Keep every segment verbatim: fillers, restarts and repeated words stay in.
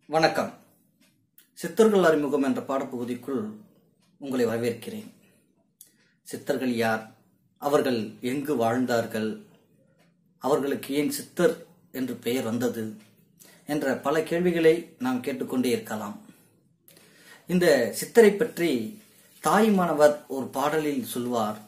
வணக்கம். சித்தர்கள் அறிமுகம் என்ற பாடப்பகுதிக்குள் உங்களை வரவேற்கிறேன். சித்தர்கள் யார்? அவர்கள் எங்கு வாழ்ந்தார்கள்? அவர்களுக்கு ஏன் சித்தர் என்று பெயர் வந்தது? என்ற பல கேள்விகளை நாம் கேட்டுக்கொண்டே இருக்கலாம். இந்த சித்தரை பற்றி தாய்மானவர் ஒரு பாடலில் சொல்வார்,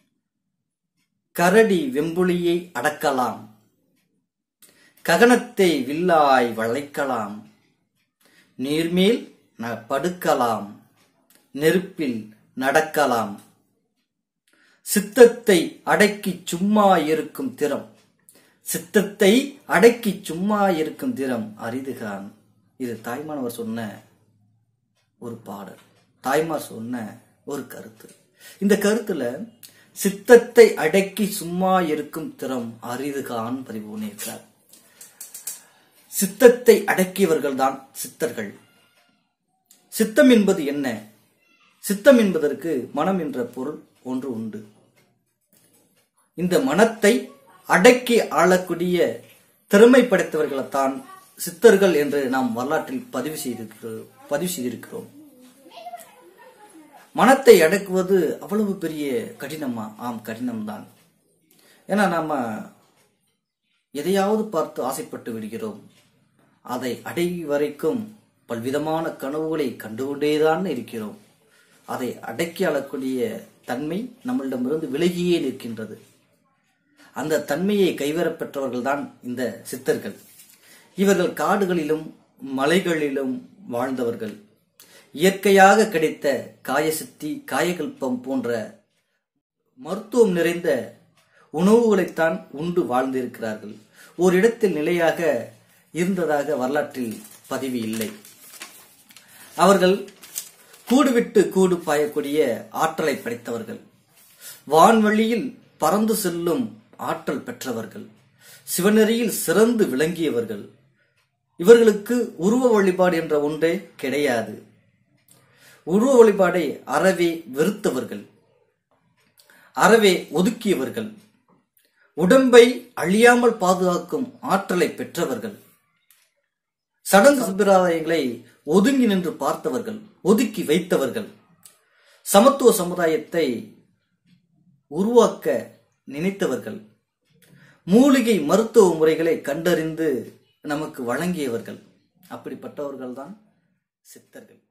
கரடி வெம்புலியை அடக்கலாம், ககனத்தை வில்லாய் வளைக்கலாம், நீர்மேல் படுக்கலாம், நெருப்பில் நடக்கலாம், சித்தத்தை அடக்கி சும்மா இருக்கும் திறம், சித்தத்தை அடக்கி சும்மா இருக்கும் திறம் அரிதுகான். இது தாய்மானவர் சொன்ன ஒரு பாடல், தாய்மார் சொன்ன ஒரு கருத்து. இந்த கருத்துல சித்தத்தை அடக்கி சும்மா இருக்கும் திறம் அரிதுகான் பதிவு பண்ணியிருக்கிறார். சித்தத்தை அடக்கியவர்கள் தான் சித்தர்கள். சித்தம் என்பது என்ன? சித்தம் என்பதற்கு மனம் என்ற பொருள் ஒன்று உண்டு. இந்த மனத்தை அடக்கி ஆளக்கூடிய திறமை படைத்தவர்களைத்தான் சித்தர்கள் என்று நாம் வரலாற்றில் பதிவு செய்திருக்கிறோம் பதிவு செய்திருக்கிறோம் மனத்தை அடக்குவது அவ்வளவு பெரிய கடினமா? ஆம், கடினம்தான். ஏன்னா நாம எதையாவது பார்த்து ஆசைப்பட்டு விடுகிறோம். அதை அடை வரைக்கும் பல்விதமான கனவுகளை கண்டுகொண்டேதான் இருக்கிறோம். அதை அடக்கி ஆளக்கூடிய தன்மை நம்மளிடமிருந்து விலகியே நிற்கின்றது. அந்த தன்மையை கைவரப் பெற்றவர்கள் தான் இந்த சித்தர்கள். இவர்கள் காடுகளிலும் மலைகளிலும் வாழ்ந்தவர்கள். இயற்கையாக கிடைத்த காயசித்தி, காயகல்பம் போன்ற மருத்துவம் நிறைந்த உணவுகளைத்தான் உண்டு வாழ்ந்திருக்கிறார்கள். ஓரிடத்தில் நிலையாக இருந்ததாக வரலாற்றில் பதிவு இல்லை. அவர்கள் கூடுவிட்டு கூடு பாயக்கூடிய ஆற்றலை படைத்தவர்கள். வான்வழியில் பறந்து செல்லும் ஆற்றல் பெற்றவர்கள். சிவநெறியில் சிறந்து விளங்கியவர்கள். இவர்களுக்கு உருவ வழிபாடு என்ற ஒன்றே கிடையாது. உருவ வழிபாடை அறவே வெறுத்தவர்கள், அறவே ஒதுக்கியவர்கள். உடம்பை அழியாமல் பாதுகாக்கும் ஆற்றலை பெற்றவர்கள். சடங்கு சம்பிரதாயங்களை ஒதுங்கி நின்று பார்த்தவர்கள், ஒதுக்கி வைத்தவர்கள். சமத்துவ சமுதாயத்தை உருவாக்க நினைத்தவர்கள். மூலிகை மருத்துவ முறைகளை கண்டறிந்து நமக்கு வழங்கியவர்கள். அப்படிப்பட்டவர்கள் தான் சித்தர்கள்.